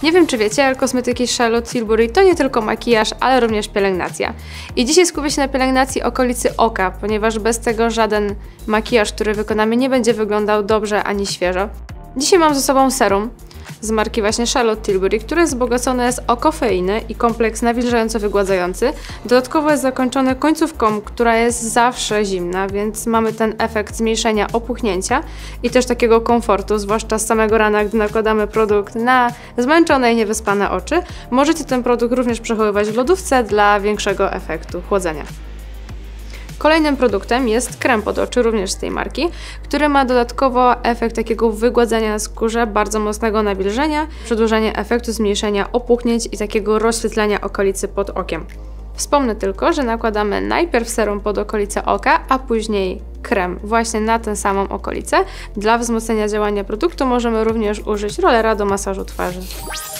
Nie wiem, czy wiecie, ale kosmetyki Charlotte Tilbury to nie tylko makijaż, ale również pielęgnacja. I dzisiaj skupię się na pielęgnacji okolicy oka, ponieważ bez tego żaden makijaż, który wykonamy, nie będzie wyglądał dobrze ani świeżo. Dzisiaj mam ze sobą serum z marki właśnie Charlotte Tilbury, które jest wzbogacone jest o kofeinę i kompleks nawilżająco-wygładzający. Dodatkowo jest zakończone końcówką, która jest zawsze zimna, więc mamy ten efekt zmniejszenia opuchnięcia i też takiego komfortu, zwłaszcza z samego rana, gdy nakładamy produkt na zmęczone i niewyspane oczy. Możecie ten produkt również przechowywać w lodówce dla większego efektu chłodzenia. Kolejnym produktem jest krem pod oczy, również z tej marki, który ma dodatkowo efekt takiego wygładzenia na skórze, bardzo mocnego nawilżenia, przedłużenie efektu zmniejszenia opuchnięć i takiego rozświetlenia okolicy pod okiem. Wspomnę tylko, że nakładamy najpierw serum pod okolicę oka, a później krem właśnie na tę samą okolicę. Dla wzmocnienia działania produktu możemy również użyć rolera do masażu twarzy.